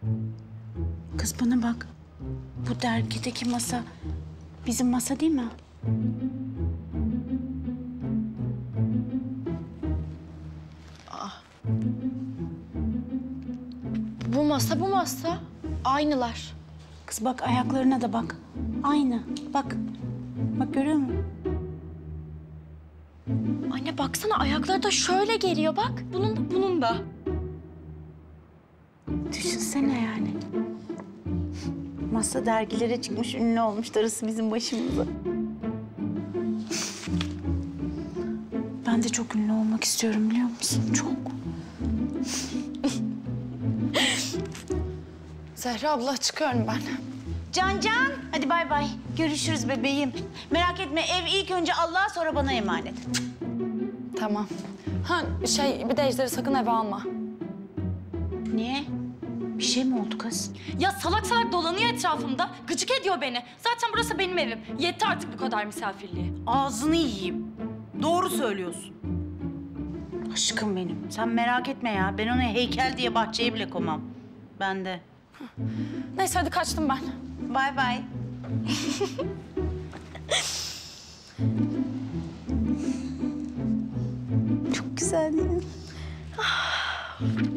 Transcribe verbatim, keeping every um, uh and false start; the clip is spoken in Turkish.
Kız bana bak. Bu dergideki masa bizim masa değil mi? Bu masa bu masa. Aynılar. Kız bak ayaklarına da bak. Aynı. Bak. Bak görüyor musun? Anne baksana ayakları da şöyle geliyor bak. Bunun da bunun da. Düşünsene yani. Masa dergilere çıkmış, ünlü olmuş, darısı bizim başımıza. Ben de çok ünlü olmak istiyorum biliyor musun? Çok. Zehra abla çıkıyorum ben. Can Can, hadi bay bay. Görüşürüz bebeğim. Merak etme ev ilk önce Allah'a sonra bana emanet. Tamam. Ha şey bir de Ejder'i sakın eve alma. Niye? Bir şey mi oldu kız? Ya salak salak dolanıyor etrafımda. Gıcık ediyor beni. Zaten burası benim evim. Yetti artık bu kadar misafirliği. Ağzını yiyeyim. Doğru söylüyorsun. Aşkım benim. Sen merak etme ya. Ben onu heykel diye bahçeye bile koymam. Ben de. Neyse hadi kaçtım ben. Bay bay. Çok güzel değil mi?